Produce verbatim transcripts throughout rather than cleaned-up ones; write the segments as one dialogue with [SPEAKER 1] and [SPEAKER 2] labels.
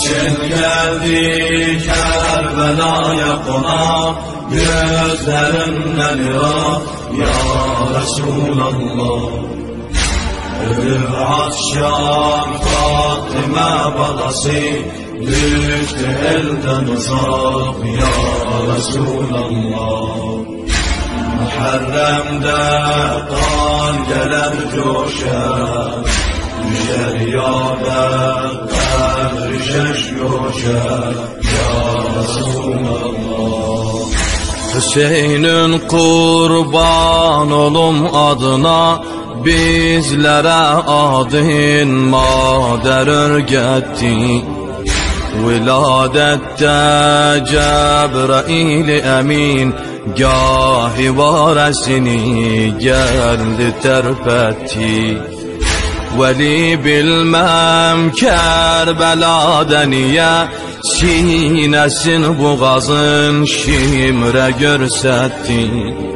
[SPEAKER 1] Hüseyin geldi Kerbela'ya konak, gözlerinden ırak ya Resulallah. Ölür akşam Fatıma balası, düştü elden uzak ya Resulallah. Muharrem'de kan gelir coşar, düşer yâbe kadri şeş coşar ya Resulallah.
[SPEAKER 2] Hüseyin'in kurban olum adına, bizlere adın mader örgetti. Viladette Cebrail emin, gahi varesini geldi terpetti. Veli bilmem Kerbela'da niye, sinesin boğazın şimre görsetti.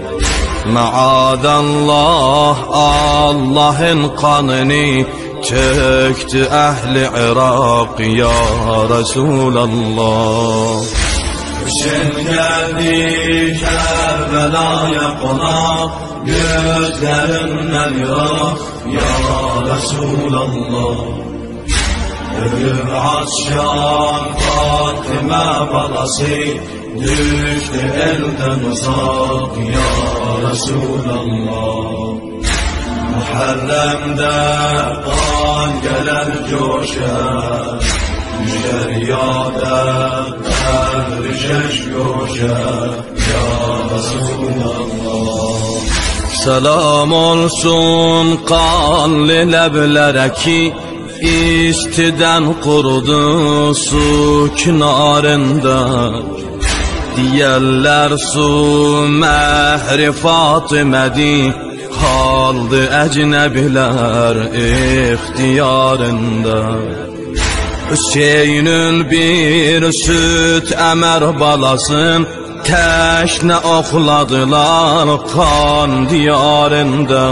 [SPEAKER 2] Maadallah Allah'ın kanını töktü ehli Irak ya Resulallah.
[SPEAKER 1] Hüseyin geldi Kerbela'ya konak, gözlerinden ırak ya Resulallah. Ölür akşam Fatıma balası, düştü elden uzak ya Resulallah. Muharrem'de kan gelir coşar, düşer yâbe kadri şeş coşar ya Resulallah.
[SPEAKER 2] Selam olsun kanlı leblere ki, istiden kurudu su kenarında. Diyerler su mehri Fatıme'di, kaldı ecnebiler ihtiyarında. Hüseyin'in bir süt emer balasın, teşne okladılar kan diyarında.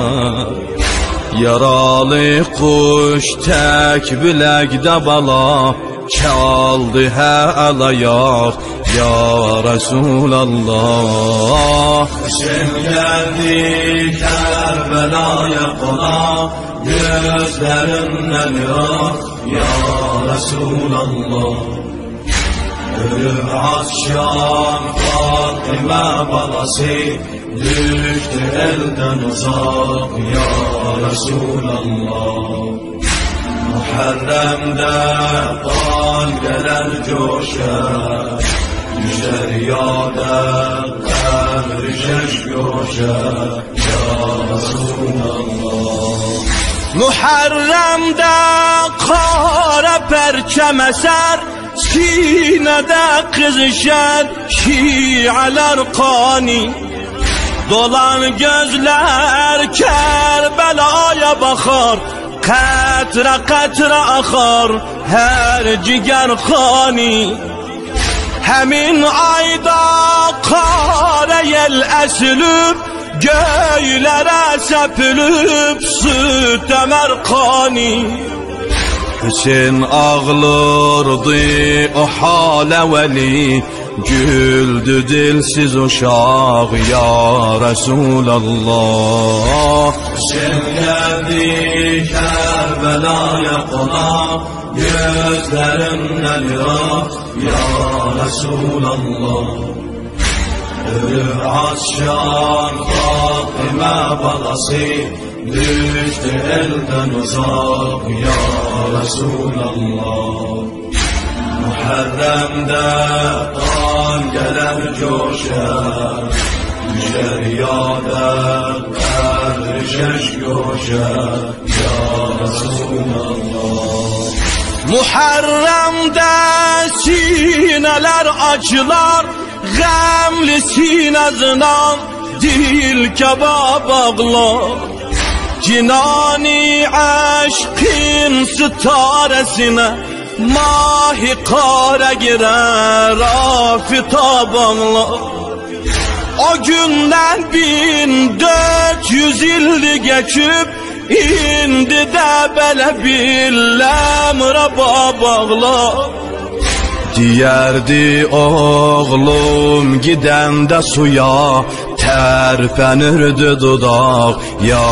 [SPEAKER 2] Yaralı kuş tek bilekde bala, çaldı he ayak ya Resulallah.
[SPEAKER 1] Hüseyin geldi Kerbela'ya konak, gözlerinden ırak ya Resulallah. Ölür akşam Fatıma balası, düştü elden uzak ya Resulallah. Muharrem'de kan gelir coşar, düşer yâbe kadri şeş coşar ya Resulallah.
[SPEAKER 2] Muharrem'de kara perçem eser, sinede kızışar şialar kani. Dolan gözler Kerbela'ya bakar, katra katra akar her ciger khani. Hemin ayda kara yel esilip, göylere sepilip süt emer kani. Hüseyin ağlardı o hale veli, güldü dilsiz uşak ya Resulallah.
[SPEAKER 1] Hüseyin geldi Kerbela'ya konak, gözlerinden ırak ya Resulallah. Ölür akşam Fatıma balası, düştü elden uzak ya Resulallah. Muharrem'de kan gelir coşar, düşer yâbe kadri şeş coşar ya Resulallah.
[SPEAKER 2] Muharrem'de sineler acılar, gamli sinesinden dil kebab ağlar. Cinani aşkın sitaresine mahi kara girer afitab ağlar. O günden bin dört yüz yıl geçip, indi de böyle bir lemre bağlar. Diyerdi oğlum gidende suya, terpenirdi dudak ya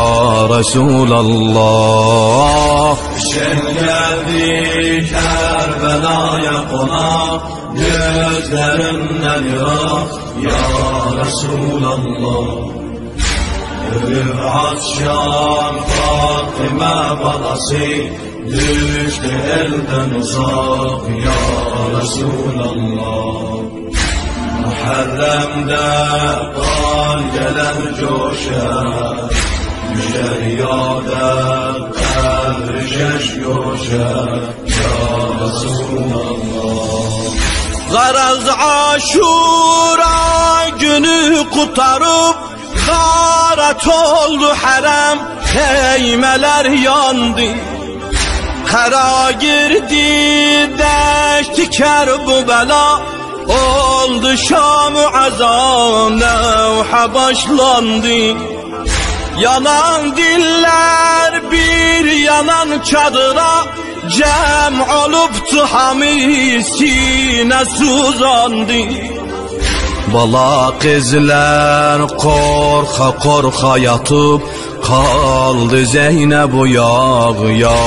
[SPEAKER 2] Resulallah.
[SPEAKER 1] Sen geldi Kerbela'ya konak, gözlerinden yak ya Resulallah. Ölüm atşan Fatıma balası, düştü elden uzak ya Resulallah. Muharrem'de kan gelir coşar, düşer yâda kadrişeş coşar ya Resulallah.
[SPEAKER 2] Garaz Aşura günü kutarıp garat oldu harem, heymeler yandı. Kara girdi deşti Kerbela, oldu Şam-ı azam nevha başlandı. Yanan diller bir yanan çadıra, cem oluptu hami sinesi uzandı. Bala kızlar korka korka yatıp kaldı Zeynep uyaq ya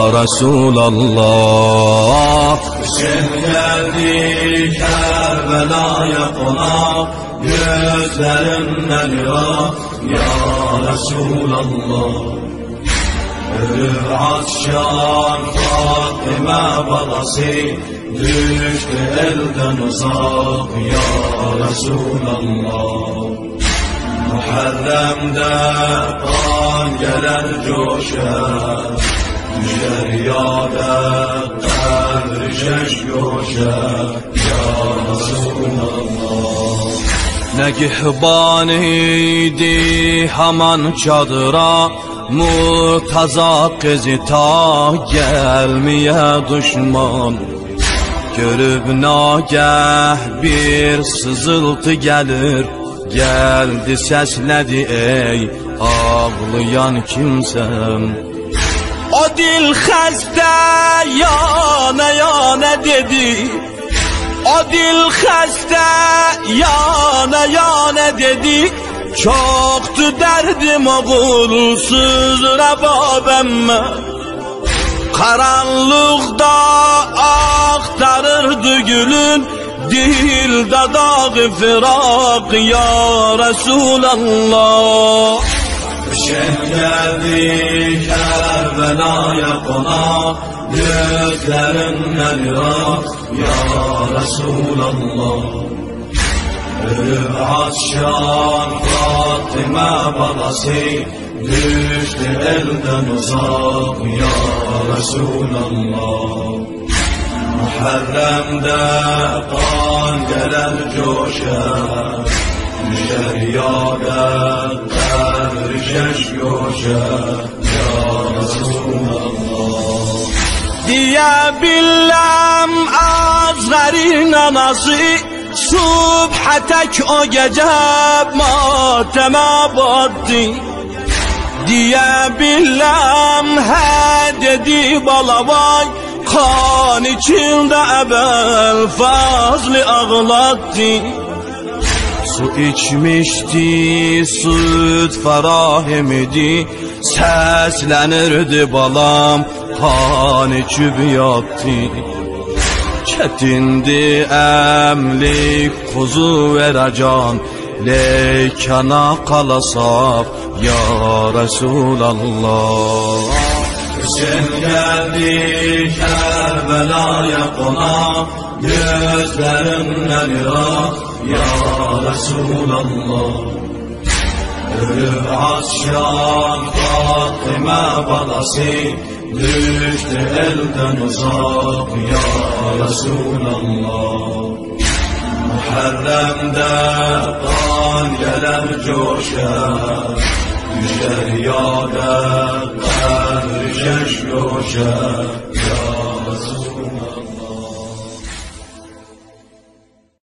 [SPEAKER 2] Resulallah.
[SPEAKER 1] Sen geldi Kerbela'ya konak, gözlerinden yak ya Resulallah. Ölüm atşan Fatıma balası, düştü elden uzak ya Resulallah. Muharrem'de kan gelir coşar, düşer yâda kadrişeş coşar ya Resulallah.
[SPEAKER 2] Negihban idi haman çadıra, Murtaza kızı ta gelmeye düşman. Görüp nagah bir sızıltı gelir, geldi sesledi ey ağlayan kimsem. O dil xəstə yana yana dedi, o dil xəstə yana yana dedi. Çoktu derdim oğulsuz Rababemme, karanlıkta aktarırdı gülün, dilde dağı firak ya Resulallah.
[SPEAKER 1] Sen geldi Kerbela'ya konak, gözlerinden yak ya Resulallah. Ölüm atşan Fatıma balası, düştü elden uzak ya Resulallah. Muharrem'de kan gelir coşar, düşer yâda kadrişeş coşar ya Resulallah.
[SPEAKER 2] Diye billem Azrail'in anası, subha tek o gece mateme battı. Diye billem he dedi balavay, kan içinde ebel fazlı ağlattı. Su içmişti, süt ferahimidi, seslenirdi balam, kan içip yattı. Çetindi emlik kuzu veracan, leykana kalasaf ya Resulallah.
[SPEAKER 1] Sen geldi Kerbela'ya konak, gözlerinden yak ya Resulallah. Ölüm atşan Fatıma balası, düştü elden uzak ya Resulallah. Muharrem'de kan gelir coşar, düşer yâda kadrişeş coşar